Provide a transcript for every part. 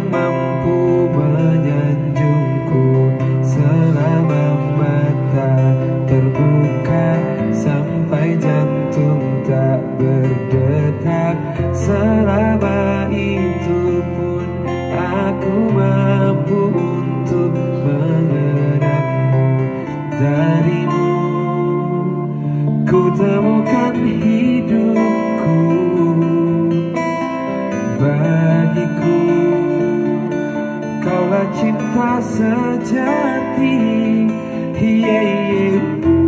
mampu menyanjungku selama mata terbuka, sampai jantung tak berdetak. Selama itu pun aku mampu untuk mengenangmu. Darimu ku temukan hidupku, bagiku kaulah cinta sejati. Yeah, yeah.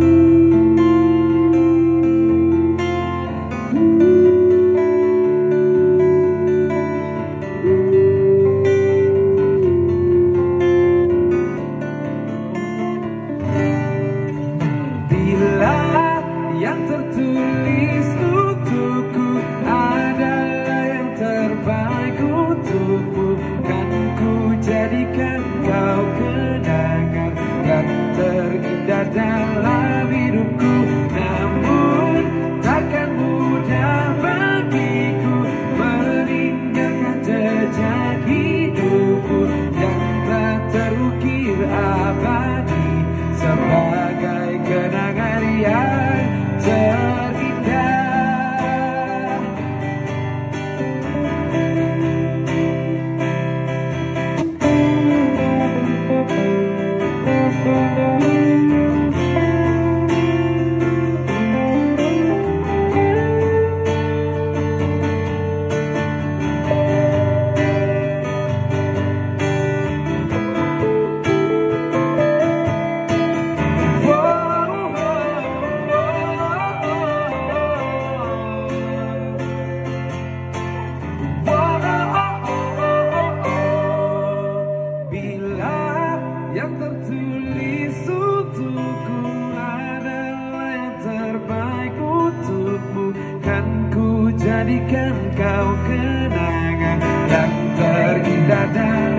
Bila yang tertulis untukku adalah yang terbaik untukmu, kan ku jadikan kau kenangan yang terindah dalam hidupku. Namun takkan mudah bagiku meninggalkan jejak hidupku yang tak terukir abadi sebagai kenangan yang terindah. Yang tertulis untukku adalah yang terbaik untukmu, kan ku jadikan kau kenangan yang terindah.